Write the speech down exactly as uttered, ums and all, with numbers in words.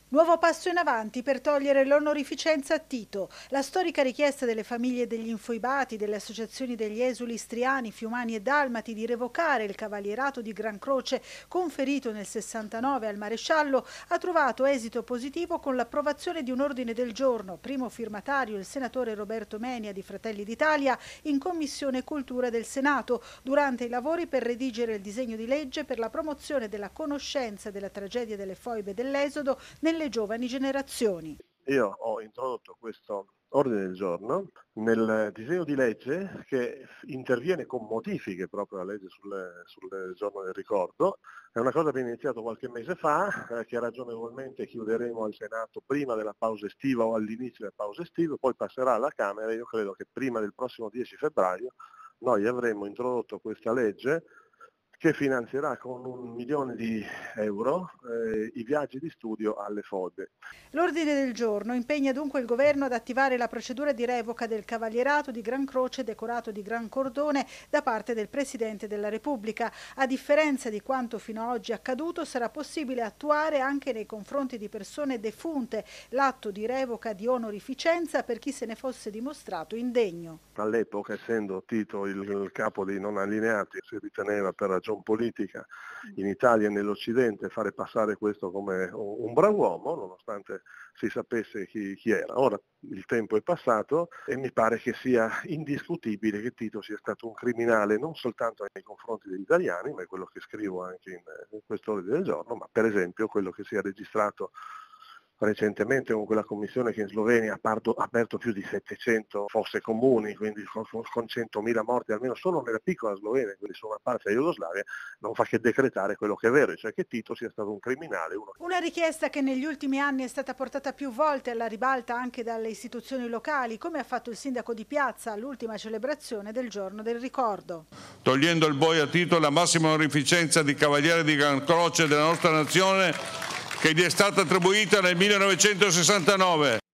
Nuovo passo in avanti per togliere l'onorificenza a Tito. La storica richiesta delle famiglie degli infoibati, delle associazioni degli esuli istriani, fiumani e dalmati di revocare il cavalierato di Gran Croce conferito nel sessantanove al maresciallo ha trovato esito positivo con l'approvazione di un ordine del giorno, primo firmatario il senatore Roberto Menia di Fratelli d'Italia, in Commissione Cultura del Senato, durante i lavori per redigere il disegno di legge per la promozione della conoscenza della tragedia delle foibe dell'Esodo nelle le giovani generazioni. Io ho introdotto questo ordine del giorno nel disegno di legge che interviene con modifiche proprio alla legge sul, sul giorno del ricordo. È una cosa che abbiamo iniziato qualche mese fa, eh, che ragionevolmente chiuderemo al Senato prima della pausa estiva o all'inizio della pausa estiva, poi passerà alla Camera e io credo che prima del prossimo dieci febbraio noi avremo introdotto questa legge che finanzierà con un milione di euro eh, i viaggi di studio alle foibe. L'ordine del giorno impegna dunque il governo ad attivare la procedura di revoca del cavalierato di Gran Croce decorato di Gran Cordone da parte del Presidente della Repubblica. A differenza di quanto fino ad oggi accaduto, sarà possibile attuare anche nei confronti di persone defunte l'atto di revoca di onorificenza per chi se ne fosse dimostrato indegno. All'epoca, essendo Tito il, il capo dei non allineati, si riteneva per ragione politica in Italia e nell'Occidente fare passare questo come un brav'uomo, nonostante si sapesse chi, chi era. Ora il tempo è passato e mi pare che sia indiscutibile che Tito sia stato un criminale non soltanto nei confronti degli italiani, ma è quello che scrivo anche in, in quest'ordine del giorno, ma per esempio quello che si è registrato recentemente con quella commissione che in Slovenia ha aperto, aperto più di settecento fosse comuni, quindi con, con centomila morti almeno solo nella piccola Slovenia, quindi su una parte della Jugoslavia, non fa che decretare quello che è vero, cioè che Tito sia stato un criminale. Uno... Una richiesta che negli ultimi anni è stata portata più volte alla ribalta anche dalle istituzioni locali, come ha fatto il sindaco di Piazza all'ultima celebrazione del giorno del ricordo. Togliendo il boia a Tito, la massima onorificenza di Cavaliere di Gran Croce della nostra nazione, che gli è stata attribuita nel millenovecentosessantanove.